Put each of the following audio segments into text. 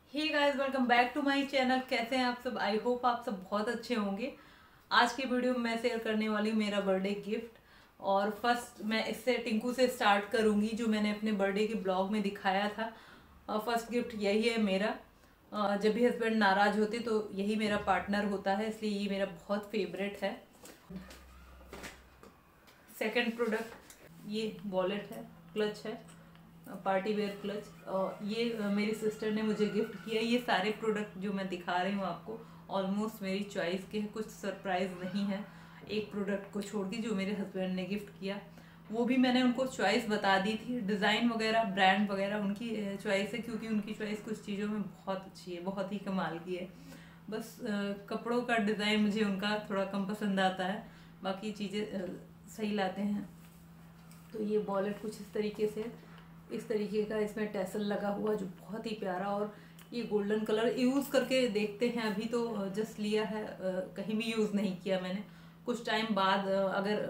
Hey guys, welcome back to my channel. कैसे हैं आप सब? आई होप आप सब बहुत अच्छे होंगे। आज की वीडियो में मैं शेयर करने वाली हूँ मेरा बर्थडे गिफ्ट। और फर्स्ट मैं इससे टिंकू से स्टार्ट करूँगी, जो मैंने अपने बर्थडे के ब्लॉग में दिखाया था। फर्स्ट गिफ्ट यही है मेरा। जब भी हस्बैंड नाराज होते तो यही मेरा पार्टनर होता है, इसलिए ये मेरा बहुत फेवरेट है। सेकंड प्रोडक्ट ये वॉलेट है, क्लच है, पार्टी वेयर क्लच। और ये मेरी सिस्टर ने मुझे गिफ्ट किया। ये सारे प्रोडक्ट जो मैं दिखा रही हूँ आपको ऑलमोस्ट मेरी चॉइस के हैं, कुछ सरप्राइज नहीं है एक प्रोडक्ट को छोड़ के जो मेरे हस्बैंड ने गिफ्ट किया। वो भी मैंने उनको चॉइस बता दी थी, डिज़ाइन वगैरह ब्रांड वगैरह उनकी चॉइस है, क्योंकि उनकी चॉइस कुछ चीज़ों में बहुत अच्छी है, बहुत ही कमाल की है। बस कपड़ों का डिज़ाइन मुझे उनका थोड़ा कम पसंद आता है, बाकी चीज़ें सही लाते हैं। तो ये वॉलेट कुछ इस तरीके से, इस तरीके का इसमें टैसल लगा हुआ जो बहुत ही प्यारा। और ये गोल्डन कलर यूज़ करके देखते हैं, अभी तो जस्ट लिया है, कहीं भी यूज़ नहीं किया मैंने। कुछ टाइम बाद अगर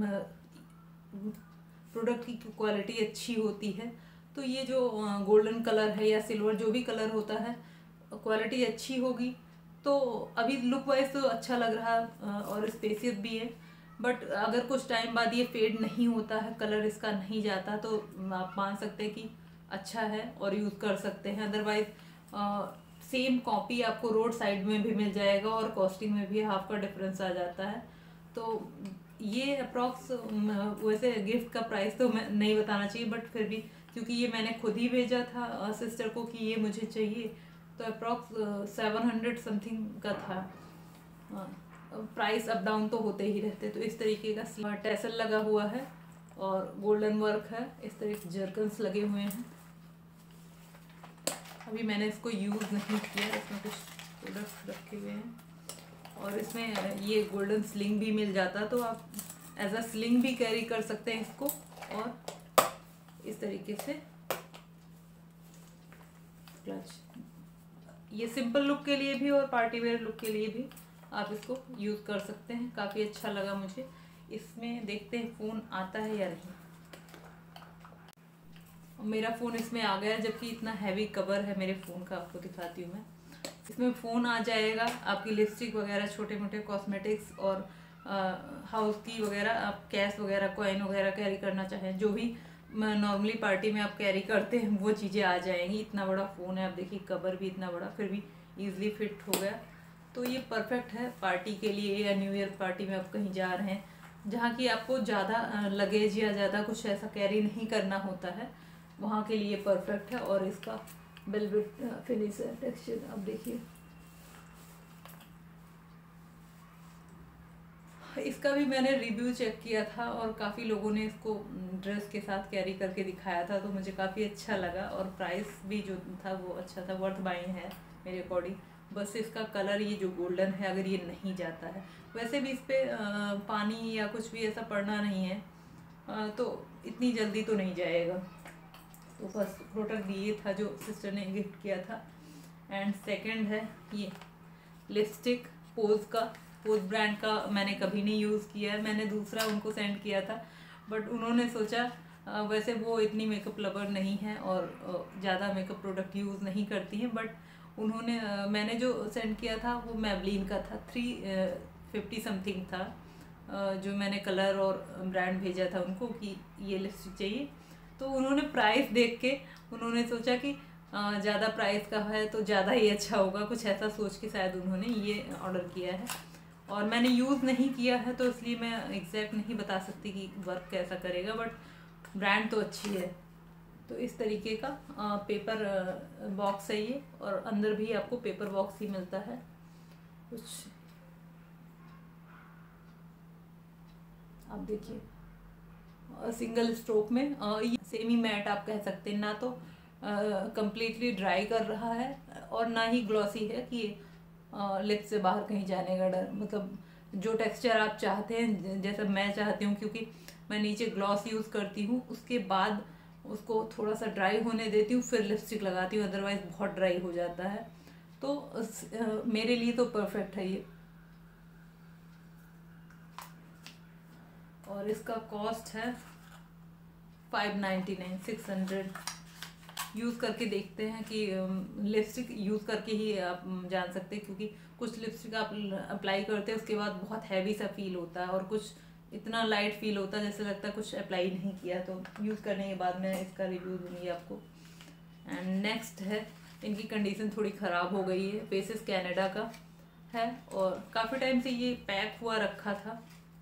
प्रोडक्ट की क्वालिटी अच्छी होती है तो ये जो गोल्डन कलर है या सिल्वर जो भी कलर होता है, क्वालिटी अच्छी होगी तो अभी लुक वाइज तो अच्छा लग रहा है और स्पेसियस भी है। बट अगर कुछ टाइम बाद ये फेड नहीं होता है, कलर इसका नहीं जाता, तो आप मान सकते हैं कि अच्छा है और यूज़ कर सकते हैं। अदरवाइज सेम कॉपी आपको रोड साइड में भी मिल जाएगा और कॉस्टिंग में भी हाफ का डिफरेंस आ जाता है। तो ये अप्रॉक्स, वैसे गिफ्ट का प्राइस तो मैं नहीं बताना चाहिए, बट फिर भी क्योंकि ये मैंने खुद ही भेजा था सिस्टर को कि ये मुझे चाहिए, तो अप्रॉक्स 700 समथिंग का था। प्राइस अप डाउन तो होते ही रहते। तो इस तरीके का टैसल लगा हुआ है और गोल्डन वर्क है, इस तरह के जर्कन्स लगे हुए हैं। अभी मैंने इसको यूज़ नहीं किया, इसमें कुछ प्रोडक्ट्स रखे हुए हैं और इसमें ये गोल्डन स्लिंग भी मिल जाता, तो आप एज अ स्लिंग भी कैरी कर सकते हैं इसको। और इस तरीके से क्लच, ये सिंपल लुक के लिए भी और पार्टी वेयर लुक के लिए भी आप इसको यूज़ कर सकते हैं। काफ़ी अच्छा लगा मुझे इसमें। देखते हैं फ़ोन आता है या नहीं। मेरा फ़ोन इसमें आ गया, जबकि इतना हैवी कवर है मेरे फ़ोन का, आपको दिखाती हूँ मैं। इसमें फ़ोन आ जाएगा, आपकी लिपस्टिक वगैरह, छोटे मोटे कॉस्मेटिक्स और हाउस की वगैरह, आप कैश वगैरह, कॉइन वगैरह कैरी करना चाहें, जो भी नॉर्मली पार्टी में आप कैरी करते हैं वो चीज़ें आ जाएंगी। इतना बड़ा फ़ोन है, आप देखिए कवर भी इतना बड़ा, फिर भी ईजिली फिट हो गया। तो ये परफेक्ट है पार्टी के लिए, या न्यू ईयर पार्टी में आप कहीं जा रहे हैं जहाँ की आपको ज़्यादा लगेज या ज़्यादा कुछ ऐसा कैरी नहीं करना होता है, वहाँ के लिए परफेक्ट है। और इसका वेलवेट फिनिश है, टेक्सचर आप देखिए। इसका भी मैंने रिव्यू चेक किया था और काफ़ी लोगों ने इसको ड्रेस के साथ कैरी करके दिखाया था, तो मुझे काफ़ी अच्छा लगा। और प्राइस भी जो था वो अच्छा था, वर्थ बाइंग है मेरे अकॉर्डिंग। बस इसका कलर ये जो गोल्डन है, अगर ये नहीं जाता है, वैसे भी इस पर पानी या कुछ भी ऐसा पड़ना नहीं है, तो इतनी जल्दी तो नहीं जाएगा। तो फर्स्ट प्रोडक्ट ये था जो सिस्टर ने गिफ्ट किया था। एंड सेकंड है ये लिपस्टिक, पोज ब्रांड का। मैंने कभी नहीं यूज़ किया है, मैंने दूसरा उनको सेंड किया था, बट उन्होंने सोचा, वैसे वो इतनी मेकअप लवर नहीं है और ज़्यादा मेकअप प्रोडक्ट यूज़ नहीं करती हैं, बट उन्होंने मैंने जो सेंड किया था वो मैबलिन का था, 350 समथिंग था। जो मैंने कलर और ब्रांड भेजा था उनको कि ये लिपस्टिक चाहिए, तो उन्होंने प्राइस देख के उन्होंने सोचा कि ज़्यादा प्राइस का है तो ज़्यादा ही अच्छा होगा, कुछ ऐसा सोच के शायद उन्होंने ये ऑर्डर किया है। और मैंने यूज़ नहीं किया है तो इसलिए मैं एग्जैक्ट नहीं बता सकती कि वर्क कैसा करेगा, बट ब्रांड तो अच्छी है। तो इस तरीके का पेपर बॉक्स है ये, और अंदर भी आपको पेपर बॉक्स ही मिलता है कुछ, आप देखिए। सिंगल स्ट्रोक में ये सेमी मैट आप कह सकते हैं, ना तो कंप्लीटली ड्राई कर रहा है और ना ही ग्लॉसी है कि लिप से बाहर कहीं जाने का डर। मतलब जो टेक्सचर आप चाहते हैं, जैसा मैं चाहती हूँ, क्योंकि मैं नीचे ग्लॉस यूज़ करती हूँ, उसके बाद उसको थोड़ा सा ड्राई होने देती हूँ, फिर लिपस्टिक लगाती हूँ, अदरवाइज बहुत ड्राई हो जाता है। तो मेरे लिए तो परफेक्ट है ये। और इसका कॉस्ट है 599, 600। यूज़ करके देखते हैं कि लिपस्टिक यूज़ करके ही आप जान सकते हैं, क्योंकि कुछ लिपस्टिक आप अप्लाई करते हैं उसके बाद बहुत हैवी सा फील होता है और कुछ इतना लाइट फील होता है जैसे लगता है कुछ अप्लाई नहीं किया। तो यूज़ करने के बाद मैं इसका रिव्यू दूँगी आपको। एंड नेक्स्ट है, इनकी कंडीशन थोड़ी ख़राब हो गई है। फेसेस कनाडा का है और काफ़ी टाइम से ये पैक हुआ रखा था।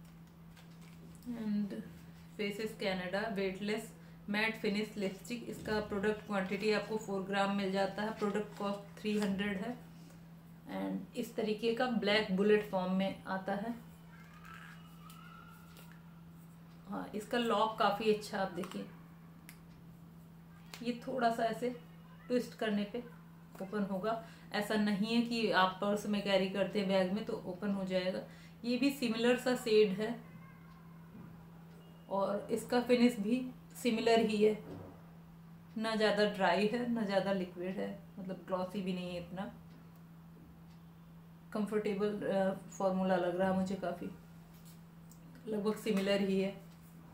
And Faces Canada weightless matte finish lipstick, इसका प्रोडक्ट क्वांटिटी आपको 4 ग्राम मिल जाता है। प्रोडक्ट कॉस्ट 300 है। एंड इस तरीके का ब्लैक बुलेट फॉर्म में आता है। हाँ, इसका लॉक काफ़ी अच्छा, आप देखिए ये थोड़ा सा ऐसे ट्विस्ट करने पे ओपन होगा। ऐसा नहीं है कि आप पर्स में कैरी करते हैं बैग में तो ओपन हो जाएगा। ये भी सिमिलर सा शेड है और इसका फिनिश भी सिमिलर ही है, ना ज़्यादा ड्राई है ना ज़्यादा लिक्विड है, मतलब ग्लॉसी भी नहीं है। इतना कंफर्टेबल फॉर्मूला लग रहा है मुझे, काफ़ी लगभग सिमिलर ही है।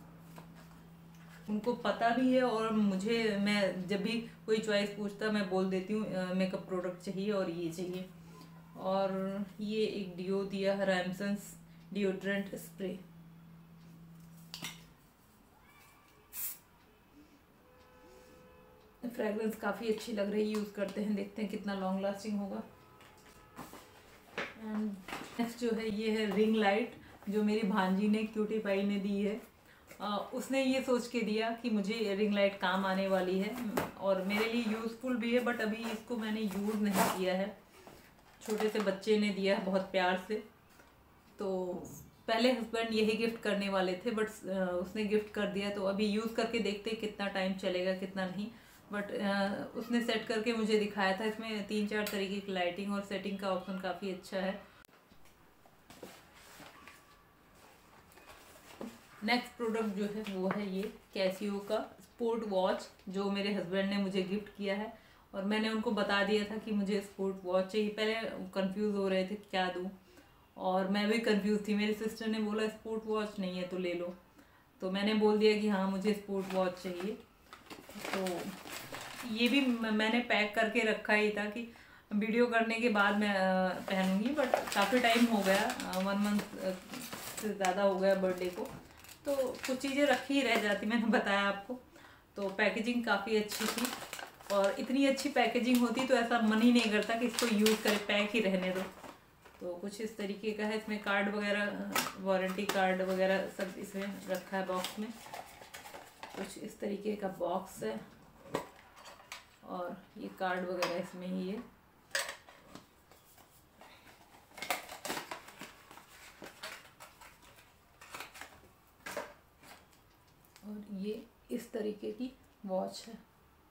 उनको पता भी है और मुझे, मैं जब भी कोई चॉइस पूछता मैं बोल देती हूँ मेकअप प्रोडक्ट चाहिए और ये चाहिए। और ये एक डिओ दिया है, रैमसन्स डिओड्रेंट स्प्रे। फ्रेगरेंस काफ़ी अच्छी लग रही है, यूज़ करते हैं, देखते हैं कितना लॉन्ग लास्टिंग होगा। एंड नेक्स्ट जो है ये है रिंग लाइट, जो मेरी भांजी ने, क्यूटी पाई ने दी है। उसने ये सोच के दिया कि मुझे रिंग लाइट काम आने वाली है और मेरे लिए यूज़फुल भी है, बट अभी इसको मैंने यूज़ नहीं किया है। छोटे से बच्चे ने दिया है बहुत प्यार से, तो पहले हस्बैंड यही गिफ्ट करने वाले थे बट उसने गिफ्ट कर दिया, तो अभी यूज़ करके देखते हैं कितना टाइम चलेगा कितना नहीं। बट उसने सेट करके मुझे दिखाया था। इसमें 3-4 तरीके की लाइटिंग और सेटिंग का ऑप्शन काफ़ी अच्छा है। नेक्स्ट प्रोडक्ट जो है वो है ये कैसियो का स्पोर्ट वॉच, जो मेरे हस्बैंड ने मुझे गिफ्ट किया है और मैंने उनको बता दिया था कि मुझे स्पोर्ट वॉच चाहिए। पहले कंफ्यूज हो रहे थे क्या दूँ, और मैं भी कंफ्यूज थी। मेरी सिस्टर ने बोला स्पोर्ट वॉच नहीं है तो ले लो, तो मैंने बोल दिया कि हाँ मुझे स्पोर्ट वॉच चाहिए। तो ये भी मैंने पैक करके रखा ही था कि वीडियो करने के बाद मैं पहनूंगी, बट काफ़ी टाइम हो गया, 1 मंथ से ज़्यादा हो गया बर्थडे को, तो कुछ चीज़ें रखी ही रह जाती, मैंने बताया आपको। तो पैकेजिंग काफ़ी अच्छी थी और इतनी अच्छी पैकेजिंग होती तो ऐसा मन ही नहीं करता कि इसको यूज़ करें, पैक ही रहने दो। तो कुछ इस तरीके का है। इसमें कार्ड वगैरह, वारंटी कार्ड वगैरह सब इसमें रखा है बॉक्स में। कुछ इस तरीके का बॉक्स है और ये कार्ड वगैरह इसमें ही है। और ये इस तरीके की वॉच है।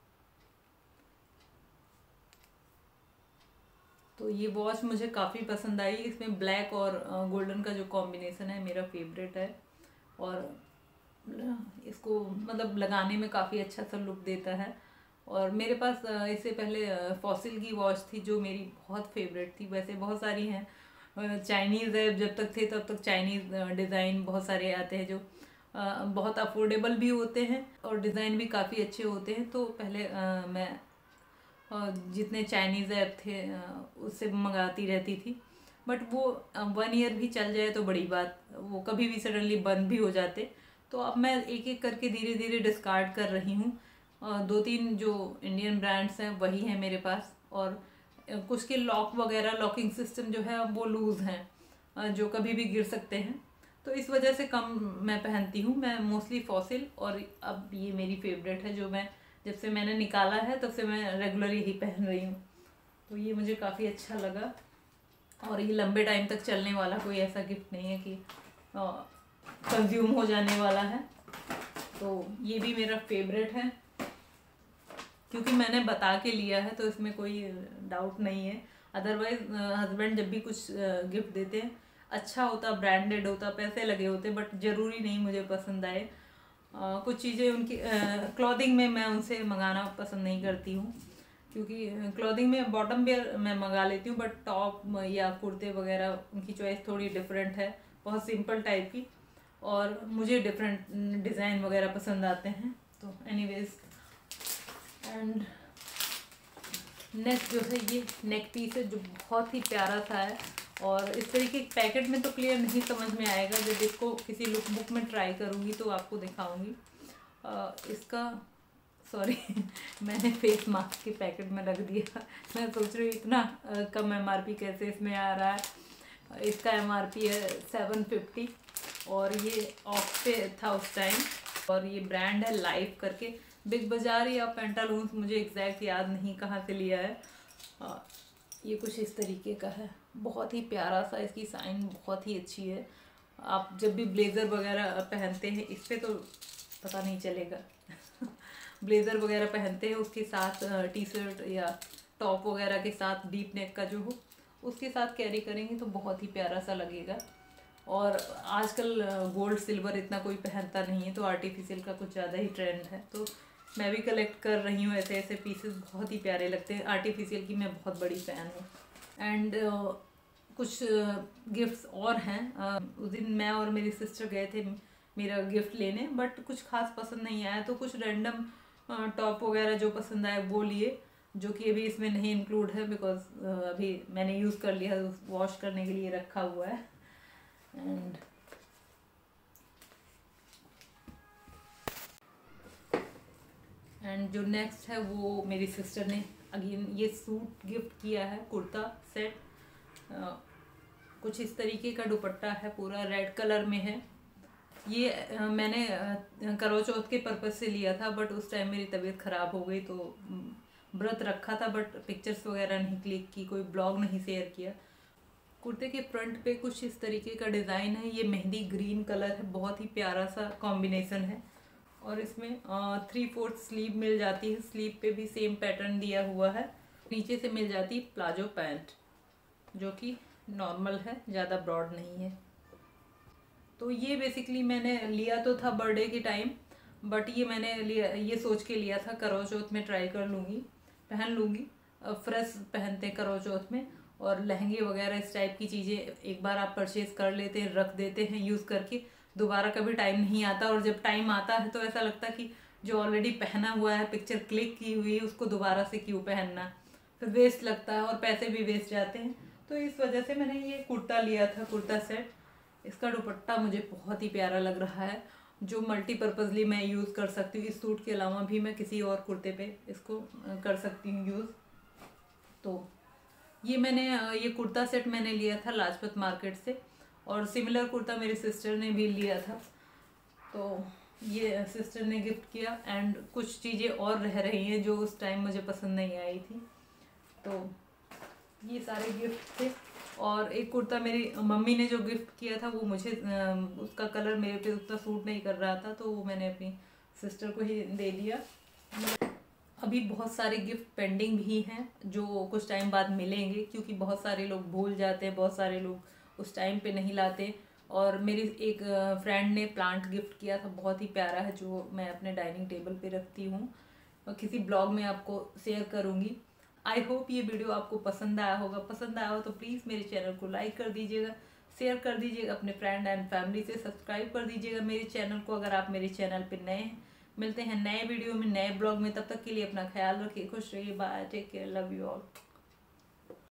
तो ये वॉच मुझे काफ़ी पसंद आई। इसमें ब्लैक और गोल्डन का जो कॉम्बिनेशन है मेरा फेवरेट है और इसको मतलब लगाने में काफ़ी अच्छा सा लुक देता है। और मेरे पास इससे पहले फॉसिल की वॉच थी जो मेरी बहुत फेवरेट थी। वैसे बहुत सारी हैं, चाइनीज़ है, जब तक थे तब तक चाइनीज़ डिज़ाइन बहुत सारे आते हैं जो बहुत अफोर्डेबल भी होते हैं और डिज़ाइन भी काफ़ी अच्छे होते हैं। तो पहले मैं जितने चाइनीज़ ऐप थे उससे मंगाती रहती थी, बट वो 1 ईयर भी चल जाए तो बड़ी बात, वो कभी भी सडनली बंद भी हो जाते। तो अब मैं एक एक करके धीरे धीरे डिस्कार्ड कर रही हूँ। 2-3 जो इंडियन ब्रांड्स हैं वही हैं मेरे पास, और कुछ के लॉक वगैरह, लॉकिंग सिस्टम जो है वो लूज़ हैं, जो कभी भी गिर सकते हैं, तो इस वजह से कम मैं पहनती हूँ। मैं मोस्टली फॉसिल, और अब ये मेरी फेवरेट है जो मैं जब से मैंने निकाला है तब से मैं रेगुलरली ही पहन रही हूँ। तो ये मुझे काफ़ी अच्छा लगा और ये लंबे टाइम तक चलने वाला कोई ऐसा गिफ्ट नहीं है कि कंज्यूम हो जाने वाला है। तो ये भी मेरा फेवरेट है क्योंकि मैंने बता के लिया है, तो इसमें कोई डाउट नहीं है। अदरवाइज हस्बैंड जब भी कुछ गिफ्ट देते हैं अच्छा होता, ब्रांडेड होता, पैसे लगे होते, बट ज़रूरी नहीं मुझे पसंद आए। कुछ चीज़ें उनकी क्लॉथिंग में मैं उनसे मंगाना पसंद नहीं करती हूँ, क्योंकि क्लॉथिंग में बॉटम वेयर मैं मंगा लेती हूँ, बट टॉप या कुर्ते वगैरह उनकी चॉइस थोड़ी डिफरेंट है, बहुत सिंपल टाइप की, और मुझे डिफरेंट डिज़ाइन वगैरह पसंद आते हैं। तो एनीवेज एंड नेक्स्ट जो है ये नेक पीस है जो बहुत ही प्यारा सा है, और इस तरीके के पैकेट में तो क्लियर नहीं समझ में आएगा, जब इसको किसी लुक बुक में ट्राई करूँगी तो आपको दिखाऊंगी। इसका सॉरी मैंने फेस मास्क के पैकेट में रख दिया। मैं सोच रही हूँ इतना कम MRP कैसे इसमें आ रहा है। इसका MRP है 750 और ये ऑफ पे था उस टाइम, और ये ब्रांड है लाइफ करके, बिग बाज़ार या पेंटालून्स, मुझे एग्जैक्ट याद नहीं कहाँ से लिया है। ये कुछ इस तरीके का है, बहुत ही प्यारा सा, इसकी साइन बहुत ही अच्छी है। आप जब भी ब्लेज़र वगैरह पहनते हैं इस पर तो पता नहीं चलेगा ब्लेज़र वगैरह पहनते हैं उसके साथ टी शर्ट या टॉप वगैरह के साथ डीप नेक का जो हो उसके साथ कैरी करेंगे तो बहुत ही प्यारा सा लगेगा। और आजकल गोल्ड सिल्वर इतना कोई पहनता नहीं है, तो आर्टिफिशियल का कुछ ज़्यादा ही ट्रेंड है, तो मैं भी कलेक्ट कर रही हूँ ऐसे ऐसे पीसेस, बहुत ही प्यारे लगते हैं। आर्टिफिशियल की मैं बहुत बड़ी फ़ैन हूँ। एंड कुछ गिफ्ट्स और हैं। उस दिन मैं और मेरी सिस्टर गए थे मेरा गिफ्ट लेने, बट कुछ खास पसंद नहीं आया, तो कुछ रैंडम टॉप वगैरह जो पसंद आए वो लिए, जो कि अभी इसमें नहीं इंक्लूड है बिकॉज अभी मैंने यूज़ कर लिया, वॉश करने के लिए रखा हुआ है। एंड जो नेक्स्ट है वो मेरी सिस्टर ने अगेन ये सूट गिफ्ट किया है, कुर्ता सेट। कुछ इस तरीके का दुपट्टा है, पूरा रेड कलर में है। ये मैंने करवा चौथ के पर्पज़ से लिया था, बट उस टाइम मेरी तबीयत ख़राब हो गई तो व्रत रखा था, बट पिक्चर्स वगैरह नहीं क्लिक की, कोई ब्लॉग नहीं शेयर किया। कुर्ते के फ्रंट पे कुछ इस तरीके का डिज़ाइन है, ये मेहंदी ग्रीन कलर है, बहुत ही प्यारा सा कॉम्बिनेशन है। और इसमें 3/4 स्लीव मिल जाती है, स्लीव पे भी सेम पैटर्न दिया हुआ है। नीचे से मिल जाती है प्लाजो पैंट जो कि नॉर्मल है, ज़्यादा ब्रॉड नहीं है। तो ये बेसिकली मैंने लिया तो था बर्थडे के टाइम, बट ये मैंने लिया ये सोच के लिया था करवा चौथ में ट्राई कर लूँगी, पहन लूँगी। फ्रेश पहनते हैं करवा चौथ में, और लहंगे वगैरह इस टाइप की चीज़ें एक बार आप परचेज़ कर लेते हैं, रख देते हैं यूज़ करके, दोबारा कभी टाइम नहीं आता, और जब टाइम आता है तो ऐसा लगता है कि जो ऑलरेडी पहना हुआ है, पिक्चर क्लिक की हुई है, उसको दोबारा से क्यों पहनना, फिर वेस्ट लगता है और पैसे भी वेस्ट जाते हैं। तो इस वजह से मैंने ये कुर्ता लिया था, कुर्ता सेट। इसका दुपट्टा मुझे बहुत ही प्यारा लग रहा है, जो मल्टीपर्पज़ली मैं यूज़ कर सकती हूँ। इस सूट के अलावा भी मैं किसी और कुर्ते पे इसको कर सकती हूँ यूज़। तो ये मैंने ये कुर्ता सेट मैंने लिया था लाजपत मार्केट से, और सिमिलर कुर्ता मेरी सिस्टर ने भी लिया था, तो ये सिस्टर ने गिफ्ट किया। एंड कुछ चीज़ें और रह रही हैं जो उस टाइम मुझे पसंद नहीं आई थी, तो ये सारे गिफ्ट थे। और एक कुर्ता मेरी मम्मी ने जो गिफ्ट किया था वो मुझे उसका कलर मेरे पे उतना सूट नहीं कर रहा था, तो वो मैंने अपनी सिस्टर को ही दे दिया। अभी बहुत सारे गिफ्ट पेंडिंग भी हैं जो कुछ टाइम बाद मिलेंगे, क्योंकि बहुत सारे लोग भूल जाते हैं, बहुत सारे लोग उस टाइम पे नहीं लाते। और मेरी एक फ्रेंड ने प्लांट गिफ्ट किया था, बहुत ही प्यारा है, जो मैं अपने डाइनिंग टेबल पे रखती हूँ, और किसी ब्लॉग में आपको शेयर करूँगी। आई होप ये वीडियो आपको पसंद आया होगा। पसंद आया हो तो प्लीज़ मेरे चैनल को लाइक कर दीजिएगा, शेयर कर दीजिएगा अपने फ्रेंड एंड फैमिली से, सब्सक्राइब कर दीजिएगा मेरे चैनल को अगर आप मेरे चैनल पर नए हैं। मिलते हैं नए वीडियो में, नए ब्लॉग में, तब तक के लिए अपना ख्याल रखिए, खुश रहिए, bye, take care, love you all.